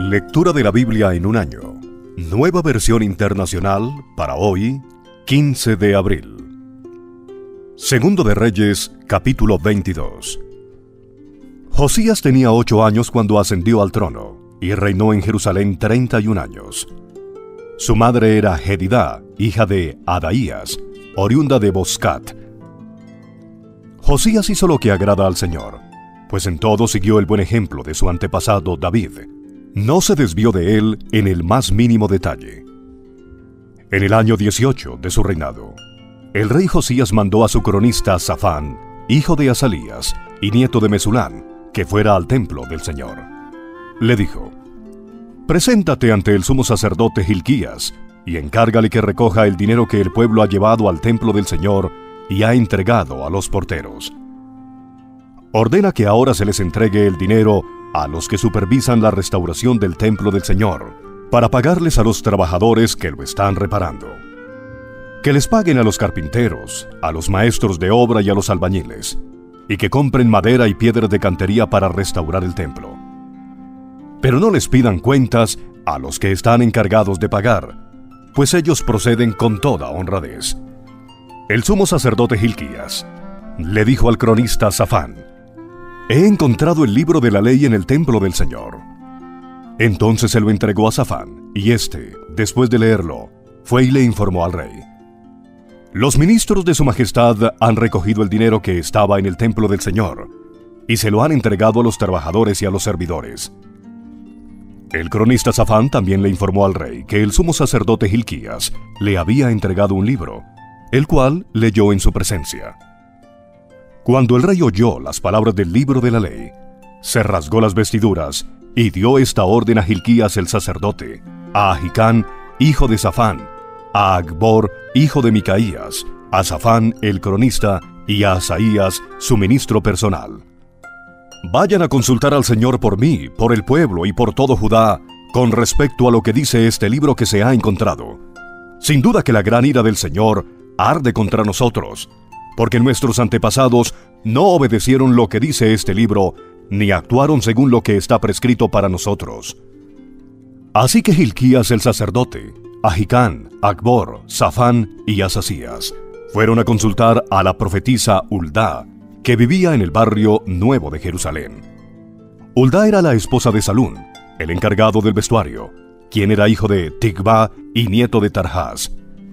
Lectura de la Biblia en un año. Nueva versión internacional para hoy, 15 de abril. Segundo de Reyes, capítulo 22. Josías tenía 8 años cuando ascendió al trono y reinó en Jerusalén 31 años. Su madre era Jedidá, hija de Adaías, oriunda de Boscat. Josías hizo lo que agrada al Señor, pues en todo siguió el buen ejemplo de su antepasado David. No se desvió de él en el más mínimo detalle. En el año 18 de su reinado, el rey Josías mandó a su cronista Safán, hijo de Asalías y nieto de Mesulán, que fuera al templo del Señor. Le dijo: «Preséntate ante el sumo sacerdote Hilquías y encárgale que recoja el dinero que el pueblo ha llevado al templo del Señor y ha entregado a los porteros. Ordena que ahora se les entregue el dinero a los que supervisan la restauración del templo del Señor, para pagarles a los trabajadores que lo están reparando. Que les paguen a los carpinteros, a los maestros de obra y a los albañiles, y que compren madera y piedras de cantería para restaurar el templo. Pero no les pidan cuentas a los que están encargados de pagar, pues ellos proceden con toda honradez». El sumo sacerdote Hilquías le dijo al cronista Safán: «He encontrado el libro de la ley en el templo del Señor». Entonces se lo entregó a Safán, y éste, después de leerlo, fue y le informó al rey: «Los ministros de su majestad han recogido el dinero que estaba en el templo del Señor, y se lo han entregado a los trabajadores y a los servidores». El cronista Safán también le informó al rey que el sumo sacerdote Hilquías le había entregado un libro, el cual leyó en su presencia. Cuando el rey oyó las palabras del libro de la ley, se rasgó las vestiduras y dio esta orden a Hilquías el sacerdote, a Ahicán, hijo de Safán, a Acbor, hijo de Micaías, a Safán el cronista y a Asaías, su ministro personal: «Vayan a consultar al Señor por mí, por el pueblo y por todo Judá, con respecto a lo que dice este libro que se ha encontrado. Sin duda que la gran ira del Señor arde contra nosotros, porque nuestros antepasados no obedecieron lo que dice este libro, ni actuaron según lo que está prescrito para nosotros». Así que Hilquías el sacerdote, Ahicán, Acbor, Safán y Asasías fueron a consultar a la profetisa Huldá, que vivía en el barrio nuevo de Jerusalén. Huldá era la esposa de Salún, el encargado del vestuario, quien era hijo de Tigvá y nieto de Tarjás.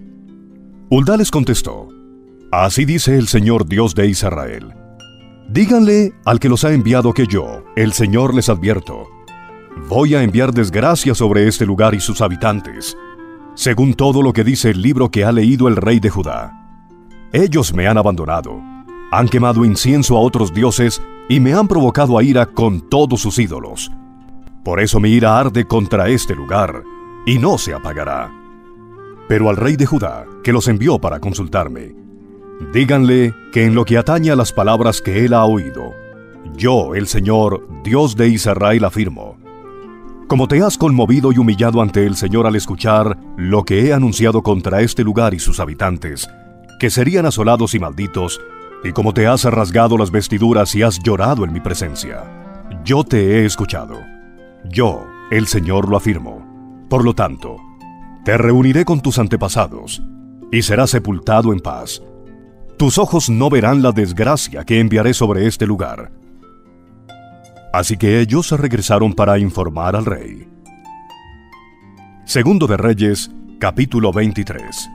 Huldá les contestó: «Así dice el Señor Dios de Israel: díganle al que los ha enviado que yo, el Señor, les advierto: voy a enviar desgracia sobre este lugar y sus habitantes, según todo lo que dice el libro que ha leído el rey de Judá. Ellos me han abandonado, han quemado incienso a otros dioses y me han provocado a ira con todos sus ídolos. Por eso mi ira arde contra este lugar y no se apagará. Pero al rey de Judá, que los envió para consultarme, díganle que en lo que atañe a las palabras que él ha oído, yo, el Señor, Dios de Israel, afirmo: como te has conmovido y humillado ante el Señor al escuchar lo que he anunciado contra este lugar y sus habitantes, que serían asolados y malditos, y como te has rasgado las vestiduras y has llorado en mi presencia, yo te he escuchado. Yo, el Señor, lo afirmo. Por lo tanto, te reuniré con tus antepasados, y serás sepultado en paz. Tus ojos no verán la desgracia que enviaré sobre este lugar». Así que ellos se regresaron para informar al rey. Segundo de Reyes, capítulo 23.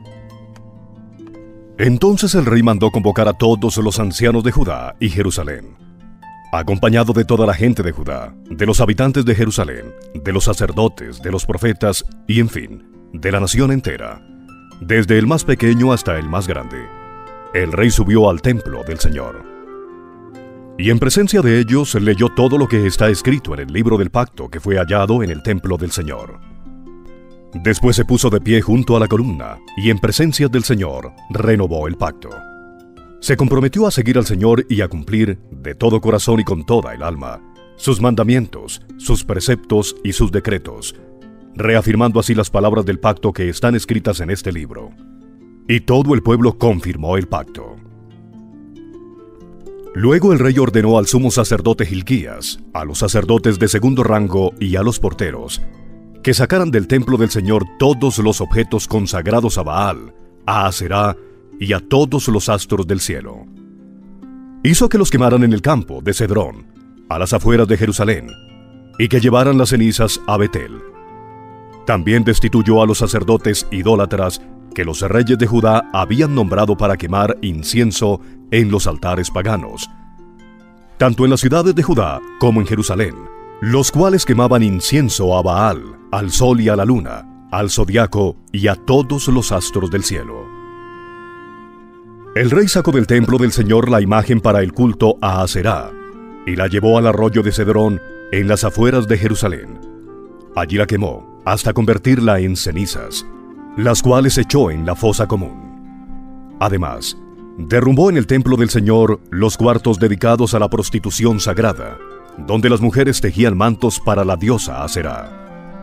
Entonces el rey mandó convocar a todos los ancianos de Judá y Jerusalén, acompañado de toda la gente de Judá, de los habitantes de Jerusalén, de los sacerdotes, de los profetas y, en fin, de la nación entera, desde el más pequeño hasta el más grande. El rey subió al templo del Señor. Y en presencia de ellos leyó todo lo que está escrito en el libro del pacto que fue hallado en el templo del Señor. Después se puso de pie junto a la columna y en presencia del Señor renovó el pacto. Se comprometió a seguir al Señor y a cumplir de todo corazón y con toda el alma sus mandamientos, sus preceptos y sus decretos, reafirmando así las palabras del pacto que están escritas en este libro. Y todo el pueblo confirmó el pacto. Luego el rey ordenó al sumo sacerdote Hilquías, a los sacerdotes de segundo rango y a los porteros, que sacaran del templo del Señor todos los objetos consagrados a Baal, a Aserá y a todos los astros del cielo. Hizo que los quemaran en el campo de Cedrón, a las afueras de Jerusalén, y que llevaran las cenizas a Betel. También destituyó a los sacerdotes idólatras que los reyes de Judá habían nombrado para quemar incienso en los altares paganos, tanto en las ciudades de Judá como en Jerusalén, los cuales quemaban incienso a Baal, al sol y a la luna, al zodiaco y a todos los astros del cielo. El rey sacó del templo del Señor la imagen para el culto a Aserá, y la llevó al arroyo de Cedrón en las afueras de Jerusalén. Allí la quemó hasta convertirla en cenizas, las cuales echó en la fosa común. Además, derrumbó en el templo del Señor los cuartos dedicados a la prostitución sagrada, donde las mujeres tejían mantos para la diosa Aserá.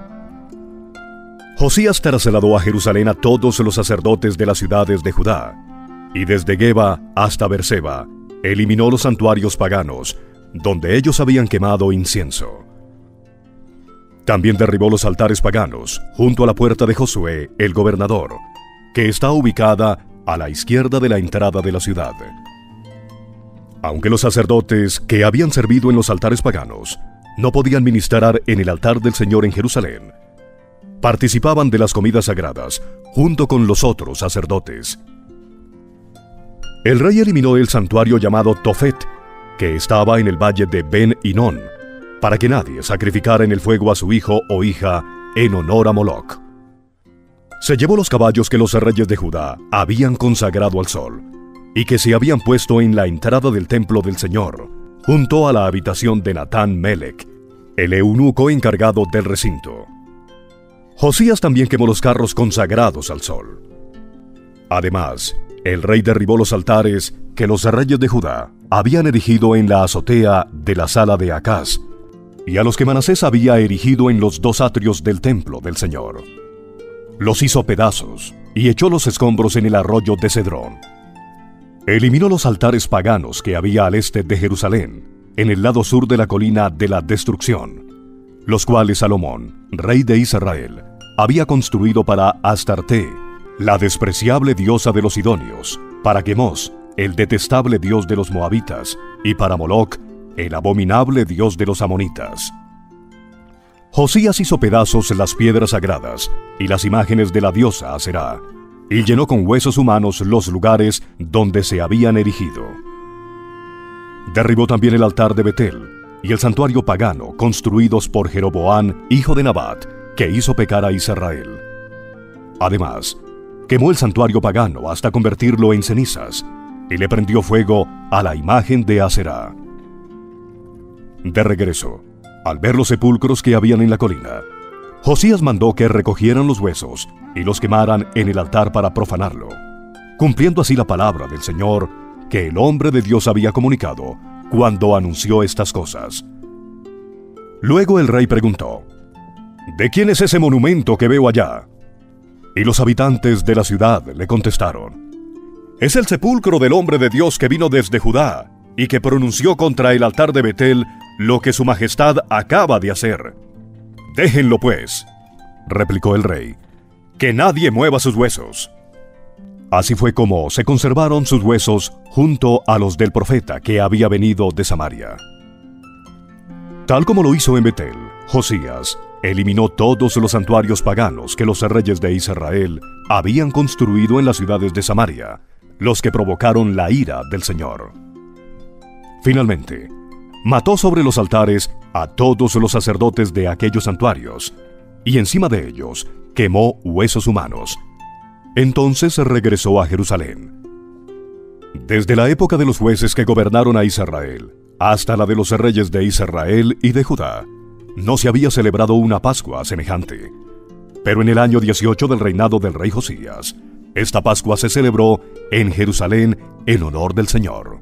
Josías trasladó a Jerusalén a todos los sacerdotes de las ciudades de Judá, y desde Geba hasta Berseba eliminó los santuarios paganos, donde ellos habían quemado incienso. También derribó los altares paganos junto a la puerta de Josué, el gobernador, que está ubicada a la izquierda de la entrada de la ciudad. Aunque los sacerdotes que habían servido en los altares paganos no podían ministrar en el altar del Señor en Jerusalén, participaban de las comidas sagradas junto con los otros sacerdotes. El rey eliminó el santuario llamado Tofet, que estaba en el valle de Ben-Hinón, para que nadie sacrificara en el fuego a su hijo o hija en honor a Moloc. Se llevó los caballos que los reyes de Judá habían consagrado al sol, y que se habían puesto en la entrada del templo del Señor, junto a la habitación de Natán Melech, el eunuco encargado del recinto. Josías también quemó los carros consagrados al sol. Además, el rey derribó los altares que los reyes de Judá habían erigido en la azotea de la sala de Acaz, y a los que Manasés había erigido en los dos atrios del templo del Señor. Los hizo pedazos y echó los escombros en el arroyo de Cedrón. Eliminó los altares paganos que había al este de Jerusalén, en el lado sur de la colina de la destrucción, los cuales Salomón, rey de Israel, había construido para Astarte, la despreciable diosa de los sidonios, para Quemos, el detestable dios de los moabitas, y para Moloc, el abominable dios de los amonitas. Josías hizo pedazos las piedras sagradas y las imágenes de la diosa Aserá, y llenó con huesos humanos los lugares donde se habían erigido. Derribó también el altar de Betel y el santuario pagano construidos por Jeroboam, hijo de Nabat, que hizo pecar a Israel. Además, quemó el santuario pagano hasta convertirlo en cenizas, y le prendió fuego a la imagen de Aserá. De regreso, al ver los sepulcros que habían en la colina, Josías mandó que recogieran los huesos y los quemaran en el altar para profanarlo, cumpliendo así la palabra del Señor que el hombre de Dios había comunicado cuando anunció estas cosas. Luego el rey preguntó: ¿De quién es ese monumento que veo allá? Y los habitantes de la ciudad le contestaron: Es el sepulcro del hombre de Dios que vino desde Judá y que pronunció contra el altar de Betel lo que su majestad acaba de hacer. Déjenlo pues, replicó el rey, que nadie mueva sus huesos. Así fue como se conservaron sus huesos junto a los del profeta que había venido de Samaria. Tal como lo hizo en Betel, Josías eliminó todos los santuarios paganos que los reyes de Israel habían construido en las ciudades de Samaria, los que provocaron la ira del Señor. Finalmente, mató sobre los altares a todos los sacerdotes de aquellos santuarios, y encima de ellos quemó huesos humanos. Entonces regresó a Jerusalén. Desde la época de los jueces que gobernaron a Israel hasta la de los reyes de Israel y de Judá, no se había celebrado una Pascua semejante. Pero en el año 18 del reinado del rey Josías, esta Pascua se celebró en Jerusalén en honor del Señor.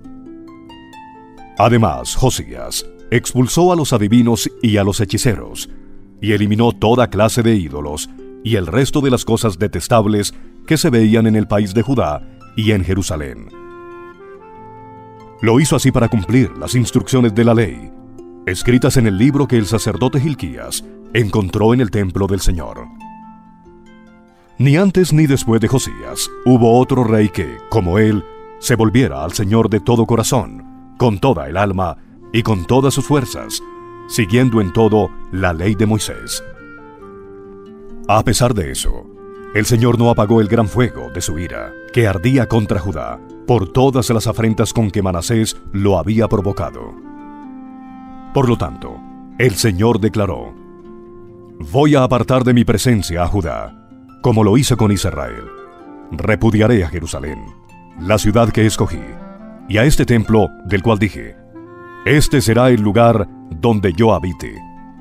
Además, Josías expulsó a los adivinos y a los hechiceros, y eliminó toda clase de ídolos y el resto de las cosas detestables que se veían en el país de Judá y en Jerusalén. Lo hizo así para cumplir las instrucciones de la ley, escritas en el libro que el sacerdote Hilquías encontró en el templo del Señor. Ni antes ni después de Josías hubo otro rey que, como él, se volviera al Señor de todo corazón, con toda el alma y con todas sus fuerzas, siguiendo en todo la ley de Moisés. A pesar de eso, el Señor no apagó el gran fuego de su ira, que ardía contra Judá, por todas las afrentas con que Manasés lo había provocado. Por lo tanto, el Señor declaró: «Voy a apartar de mi presencia a Judá, como lo hice con Israel. Repudiaré a Jerusalén, la ciudad que escogí, y a este templo del cual dije: este será el lugar donde yo habite».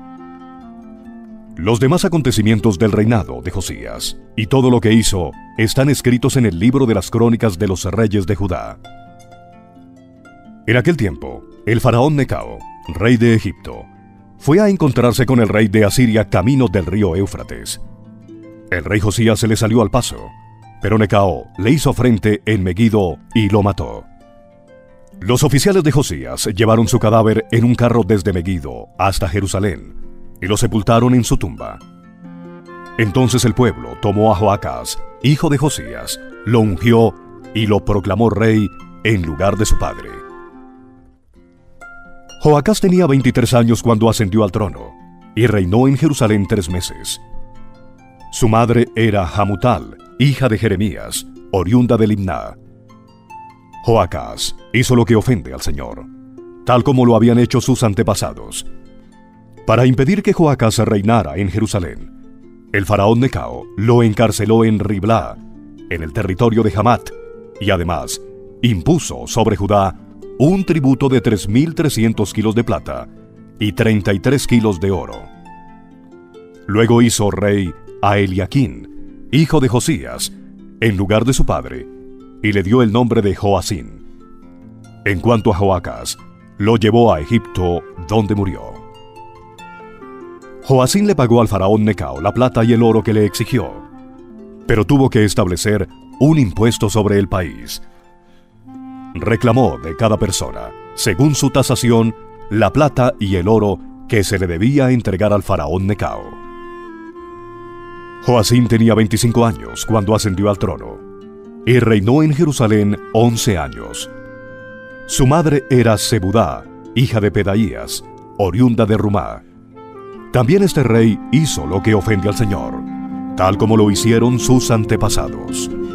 Los demás acontecimientos del reinado de Josías y todo lo que hizo están escritos en el libro de las crónicas de los reyes de Judá. En aquel tiempo, el faraón Necao, rey de Egipto, fue a encontrarse con el rey de Asiria camino del río Éufrates. El rey Josías se le salió al paso, pero Necao le hizo frente en Meguido y lo mató. Los oficiales de Josías llevaron su cadáver en un carro desde Meguido hasta Jerusalén y lo sepultaron en su tumba. Entonces el pueblo tomó a Joacás, hijo de Josías, lo ungió y lo proclamó rey en lugar de su padre. Joacás tenía 23 años cuando ascendió al trono y reinó en Jerusalén 3 meses. Su madre era Hamutal, hija de Jeremías, oriunda de Libná. Joacás hizo lo que ofende al Señor, tal como lo habían hecho sus antepasados. Para impedir que Joacás reinara en Jerusalén, el faraón Necao lo encarceló en Riblá, en el territorio de Hamat, y además impuso sobre Judá un tributo de 3.300 kilos de plata y 33 kilos de oro. Luego hizo rey a Eliaquín, hijo de Josías, en lugar de su padre, y le dio el nombre de Joacín. En cuanto a Joacás, lo llevó a Egipto, donde murió. Joacín le pagó al faraón Necao la plata y el oro que le exigió, pero tuvo que establecer un impuesto sobre el país. Reclamó de cada persona, según su tasación, la plata y el oro que se le debía entregar al faraón Necao. Joacín tenía 25 años cuando ascendió al trono, y reinó en Jerusalén 11 años. Su madre era Zebudá, hija de Pedaías, oriunda de Rumá. También este rey hizo lo que ofende al Señor, tal como lo hicieron sus antepasados.